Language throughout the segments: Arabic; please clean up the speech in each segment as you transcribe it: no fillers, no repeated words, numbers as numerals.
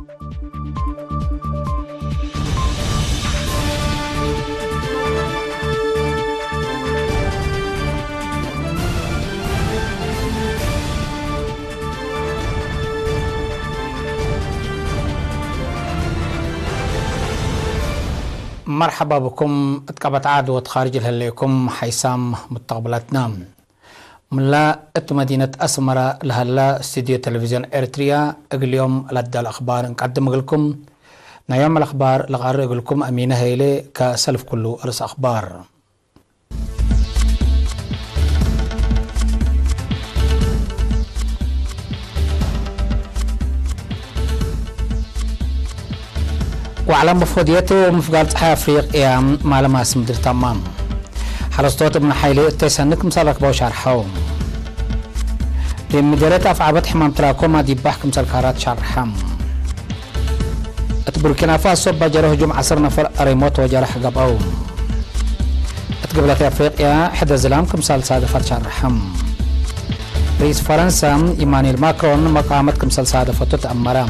مرحبا بكم. اتقبت عاد وتخارج لهليكم حيسام مستقبلاتنا ملا مدينة أسمرة لهلا استديو تلفزيون إريتريا. اليوم لدى الأخبار نقدم لكم نيوم الأخبار لغارق لكم أمينة هيلي كسلف كله أرس أخبار. وعلى مفوديته ومفقال صحي أفريقيا معلمة سمدر تمام حرستوت ابن حيلي التسنك مسالك بوشار حوم دي مديريت أفعبت حمام تراكوما دي بحكم سالكارات شار حم اتبركنا فاسو بجره هجوم عصر نفر أريموت وجرح قبعوم اتقبلت أفريقيا حدا زلامكم سال صادفات شار حم رئيس فرنسا إيمانويل ماكرون مقامتكم سال صادفات تأمرام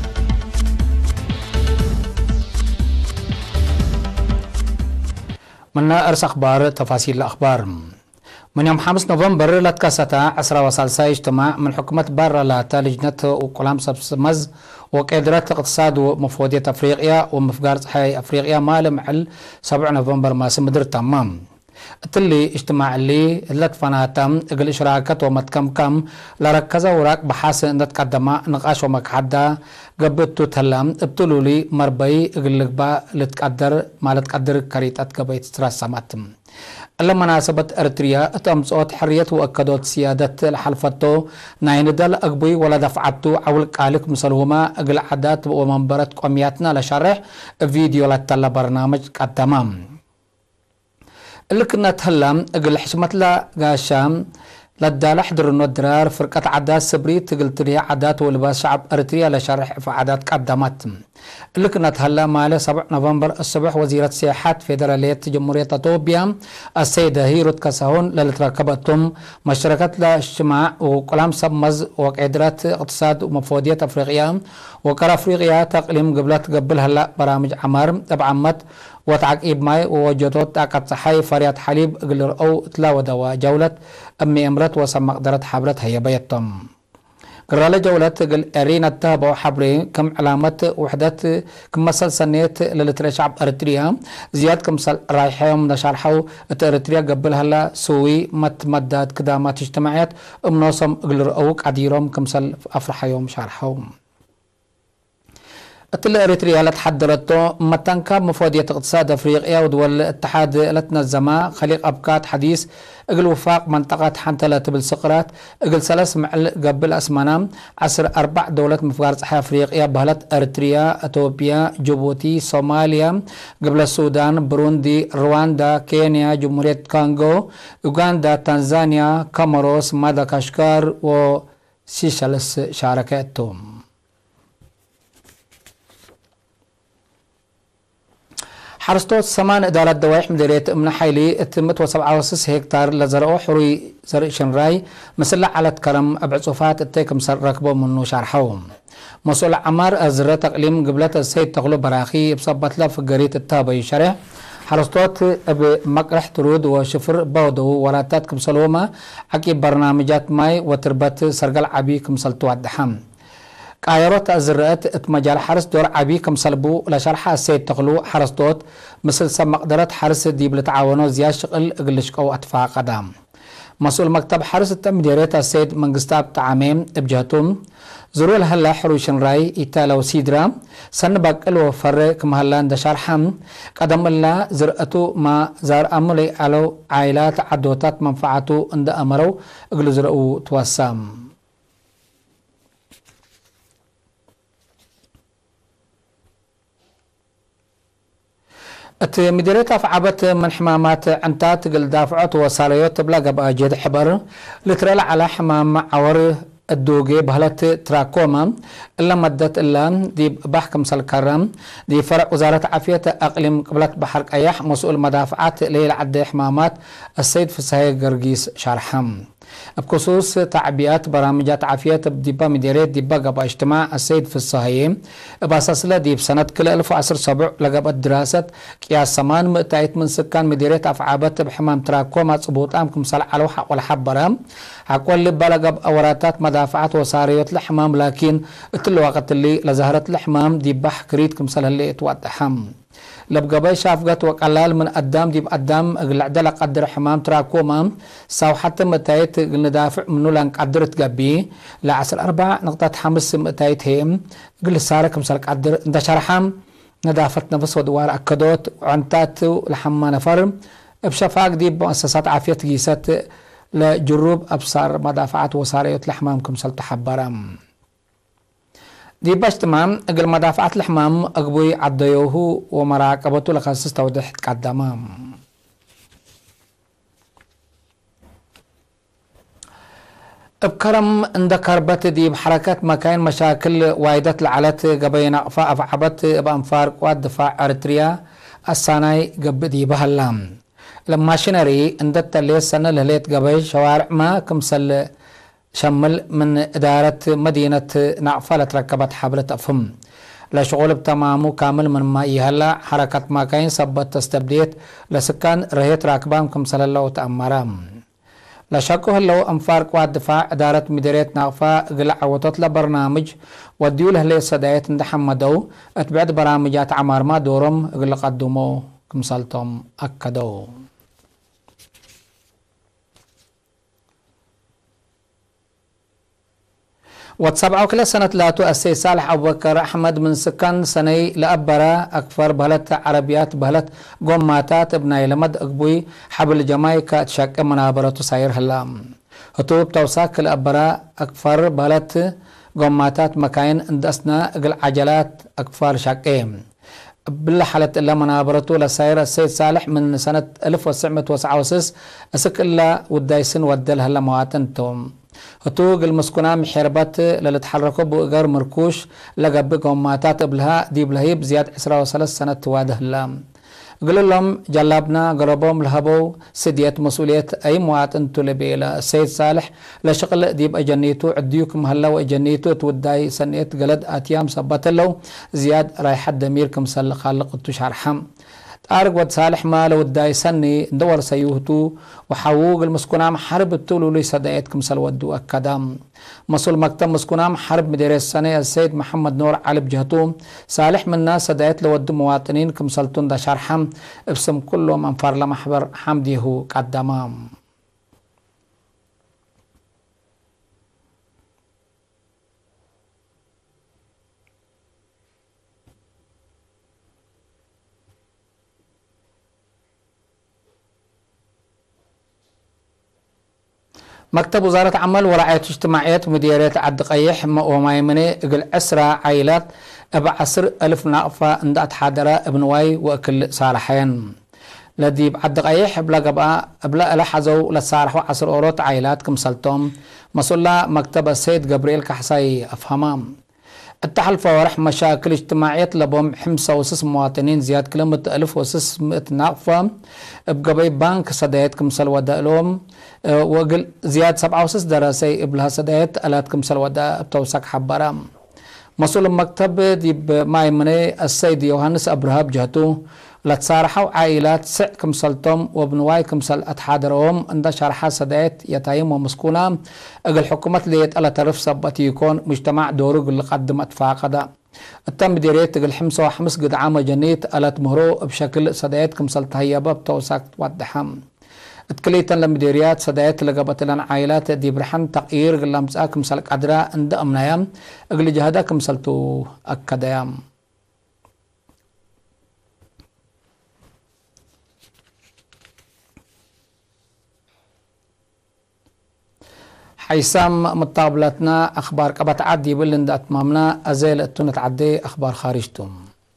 من أرس أخبار تفاصيل الأخبار. من يوم 5 نوفمبر لتكاستا 10 وثالثة اجتماع من حكومة بارلاتا لجنة وقلام سبسمز وقدرات اقتصاد ومفوضية أفريقيا ومفقار صحي أفريقيا مال محل 7 نوفمبر ما سمدر تمام التلي اجتماع اللي لتفناتم اقل اشراكات ومتكم لركز وراك بحاس ان تقدم نقاش ومكحدا قبطو تهلم ابتلو لي مربي اقل لقبا لتقدر ما لتقدر كريتات قبيت ترسماتم لما ناسبت اريتريا اتمصوت حرية واكدوت سيادة الحلفتو نايندل اقبي ولا دفعتو عول قالك مسلوما اقل عدات ومنبرت قومياتنا لشرح فيديو لتلا برنامج قدمام اللي كنا تهلم اقل حشمت لا قاشام لدى لحضر النودرار فرقة عادات سبري تقلت لي عادات ولباس شعب اريتريا لشرح في عادات قدمت اللي كنا تهلم مالي 7 نوفمبر الصبح وزيرة سياحات فيدرالية جمهورية اثيوبيا السيدة هيروت كاساهون للتركبتهم مشاركة الاجتماع وكلام سبمز وقدرات اقتصاد ومفوضية افريقيا وكرا افريقيا تقليم قبل هلا برامج عمار تبعمت وتعقيب ماي ووجدت طاقة صحي فريات حليب قلر او تلاوة دواء جولة امي امرت وسم مقدرة حبرت هي بيتم قرالة جولة قل ارينا التابع حبري كم علامة وحدات كم مسل سنيت للتري شعب اريتريا زياد كم مسل رايحيهم نشارحو اريتريا قبل هلا سوي متمدد كدامات اجتماعيات امنوصم قلر اوك عديرهم كم مسل افرحيهم شارحوهم التل اريتريا لتحضرته متنكب مفوضية اقتصاد افريقيا ودول الاتحاد لتنظمها خليق ابكات حديث اقل وفاق منطقة حنتلة بالسقرات اقل 3 معل قبل اسمانا 4 دولات مفقار صحي افريقيا بهلت اريتريا اثيوبيا جيبوتي صوماليا قبل السودان بروندي رواندا كينيا جمهورية كونغو اوغندا تنزانيا كاماروس مدغشقر وسيشلس شاركتهم حرستوت سمان إدارة دوايح مديرية امن حيلي اتمت 7.6 هكتار لزرعو حري زرع شنراي مسلع على كرم ابعصوفات التيكم سر ركبو منو شارحوهم مسؤول عمار ازرة تقليم قبلت السيد تغلو براخي بصبت له فقريت التابي شرح حرستوت بمقرح ترود وشفر بودو وراتات كمسلوما عقب برنامجات ماي وتربت سرقل عبي كمسلتو الدحام قايروت أزرقت اتمجال حرس دور عبي كم صلبو لشرح السيد تغلو حرس دوت مثل سم مقدرة حرس ديب لتعاونو زياد شغل اقلشق او اتفاق قدام مسؤول مكتب حرس التمديريت السيد منقستاب تعاميم ابجهتون زرول هلا حروشن راي ايتالا وسيدرا سنبق الوفر كم هلان دشارحم قدم الله زرقتو ما زار املي علو عائلات عدوتات منفعتو اند امرو اقلو زرقو توسام مديرية أفعبت من حمامات عنتات قل دافعت وصاليوت بلا قبا جد حبر لترال على حمام عور الدوغي بهلت تراكوما إلا مدت إلا دي بحكم سالكرم دي فرق وزارة عافية أقليم قبلت بحرق أيح مسؤول مدافعات ليل عد حمامات السيد فساي قرقيس شارحم بخصوص تعبئات برامجات عافية ديبا مديرية ديبا قبا اجتماع السيد في الصهيم باساسلا ديب سنة كل 1017 لقبت دراسة قياس سمان مئتايت من سكان مديرية أفعابات بحمام تراكوما صبوط أمكم صلع على وحق والحبرام حقول لبا لقب أوراتات مدافعات وصاريات الحمام لكن الوقت اللي لزهرت الحمام ديبا حكريتكم صلح اللي اتوضحم لبقباي شافقت وقلال من قدام ديب قدام العدل قدر حمام تراكوما ساو حتى متايت ندافع منو لان قدرت قبي لعسل 4.5 متايت هيم قل سارك مسالك قدر انت شرحام ندافت نفس ودوار اكدوت وعنتات لحما نفر بشفاق ديب مؤسسات عافية جيسات لجروب ابصار مدافعات وصاريات لحمامكم سلط حبرام دي باش تمام اقل مدافعات الحمام اقبوي عديوه ومراقبته لخصص توضيح تقدمام بكرم اندكر بات دي بحركات مكاين مشاكل وايدات العلات قبينا اقفاء عبت بانفار قوات دفاع اريتريا الساناي قب دي بهاللام لما شنري اندت اللي السنة لهليت قبي شوارع ما كمسل شمل من إدارة مدينة نعفة لتركبت حبلة أفهم لشغل بتمامه كامل من ما يهلا حركة ما كاين سبت تستبديت لسكان رهيت راكبانكم صلى الله تأمرام لشكوه لو أنفار قوات دفاع إدارة مديرية نعفة قلع وتطلب برنامج وديوله لي صدايت اندحمدو اتبعد برامجات عمار ما دورم قل قدمو كمسلتم أكدو وتسبعوا كل سنة لاتو السيد صالح أبو بكر أحمد من سكان سني لأبرا أكفر بهلت عربيات بهلت قماتات ابناي لمد أقبوي حبل جمايكا تشاك منابرة ساير هلام هتوب توساك لأبرا أكفر بهلت قماتات مكاين اندسنا اقل عجلات أكفر شاكيم بالله حالت إلا منابرته لساير السيد صالح من سنة 1969 أسك إلا ودايسن ودل هلا مواتنتهم هتوق المسكونة محربات للتحركوا بأجار مركوش لقب قوماتات بلها دي بلهيب زياد 13 سنة تواده اللام قل لهم جلبنا قربهم لهبو سديت مسؤولية أي مواطن تلبي السيد صالح لشغل ديب أجنيتو عديوكم هلا وأجنيتو توداي سنيت قلد آتيام سبت له زياد رايح دميركم سل خالق تشرحم تارق ود صالح ما لو الداي سني ندور سيوهتو وحووق المسكونام حرب التولو لي صدايتكم سلودو أكدام مسؤول مكتب مسكونام حرب مدير السنة السيد محمد نور علي بجهتو صالح من الناس صدايت لودو مواطنين كم سلطون دا شرحم ابسم كلهم انفار لمحبر حمديه قدامام مكتب وزارة عمل ورعاية اجتماعيات مديرية عد قيح ومايمني اقل أسرى عائلات ابع 10,000 ناقفة اندات حادرة ابن واي واكل صالحين لدي بعد قيح بلا لحظو لصالح وعصر اوروت عائلات كمسلتهم مسؤولة مكتب السيد جبريل كحساي افهمام التحالف ورح مشاكل اجتماعية لبهم حمسة وسس مواطنين زياد كلمة 1,600 ناقفة بقبي بانك صدايت كمسل ودالهم وقل زياد 7 دراسي ابلها صدايت ألات كمسل ودا بتوسك حبرام مسؤول المكتب ديب مايمني السيد يوهانس أبرهاب جهتو لتصارحوا عائلات سع كمسلتهم وابنواي كمسل أتحادرهم عند شرحة صدايت يتايم ومسكونا اقل حكومة ليت ألا تعرف سبت يكون مجتمع دورق اللي قدمت فاقدا التم ديريت اقل حمسة وحمس قد عام جنيت ألا تمهرو بشكل صدايت كمسل تهيبا بتوسك ودحم اتكليتا لمديريات صدايت لقبت لنا عائلات دي برحن تقيير قل مساكم سلك عدرا عند أمنايام اقل جهداكم سلتو أكدايام حيسام مطابلتنا أخبار قبط عدي بلند أتمامنا أزيل التونة عدي أخبار خارجتم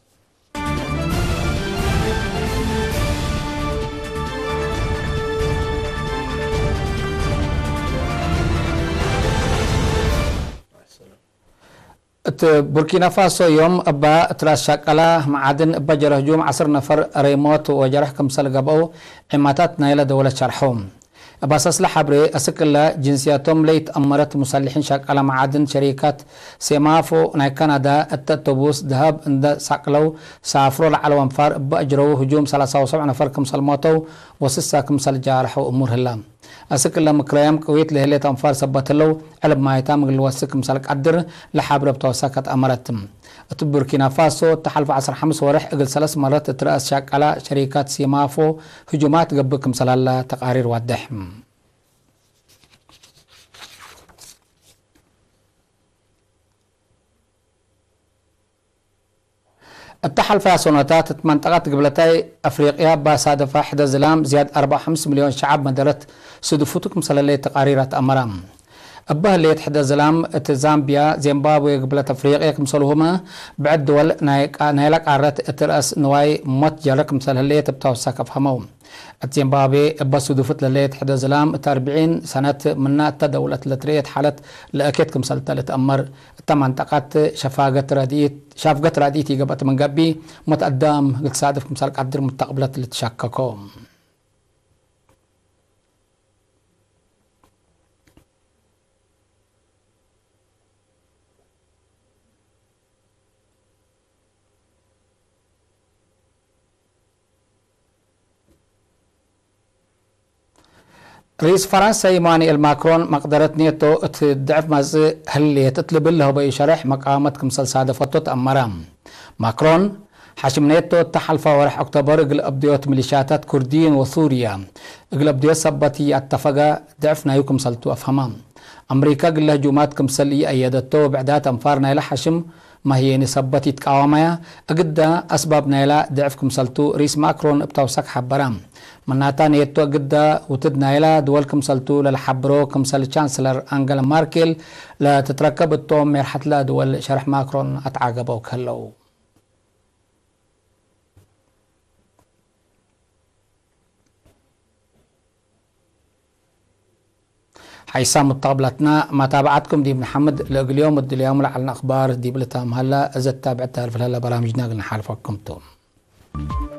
بوركينا فاسو يوم أبا تراس شاكلا معادن أبا جرح جوم 10 نفر ريموت وجرح كمسال قبو عماتات نايلة دولة شرحوم باساس لحبري أسكلا جنسياتهم ليت أمرت مسلحين شاك على معادن شركات سيمافو ناي كندا التوبوس ذهب عند ساقلو سافروا على وانفار بأجروا هجوم 73 نفر كمسل موتو وسسا كمسل جارحوا أمور هلام أسكلا مكريم كويت لهليت أنفار سبتلو علب ما يتام الوسك مسلك قدر لحبر بتوسكت أمرتم بوركينا فاسو تحالف 15 ورح اقل 3 مرات ترأس شاك على شركات سيمافو هجومات قبكم سلالة تقارير والدحم التحالف سنوات منطقة قبلتي أفريقيا بصادفة حدا زلام زياد 4.5 مليون شعب مدلت سدفتكم سلالة تقاريرات أمرام أبه اللي يتحدى زلام زامبيا زيمبابوي قبل أفريقيا كمسلهما بعد دول نايلك عرات الترأس نواي موت جالك مسل اللي تبتوسك أفهمهم زيمبابوي أبه سدفت اللي يتحدى زلام 40 سنة منا دولة لترية حالة لأكيد كمسل تالت أمر منطقة شافقت راديتي قبت من قبي متقدم قد صادف كمسل قدر متقبلة لتشككهم رئيس فرنسا ايمانويل ماكرون مقدرة نيتو تضعف مز هل تطلب له بشرح مقامة كمسل صادفته تأمرام ماكرون حشم نيتو تحالف ورح اكتوبر اقل ابديوت ميليشياتات كرديين وسوريا اقل ابديوت سبتي اتفقا ضعفنا يكم سلتو افهمام امريكا قل هجومات كمسل ايدتو بعدات انفارنا الى حشم ما هي نسبتي تقاومها اقدا اسباب نايلا ضعف كمسلتو رئيس ماكرون ابتوسك حبرام مناتا نيتو قدا وتدنا إلى دول كمسلتو للحبرو كمسل تشانسلر أنجلا ماركل لا تتركب الطوم مرحت لا دول شرح ماكرون أتعاقبوا كهلو حيسام مطابلتنا ما تابعتكم دي محمد اليوم اليوم على الأخبار دي بلتام هلا إذا تابعتها في هلا برامجنا قلنا حالفكم توم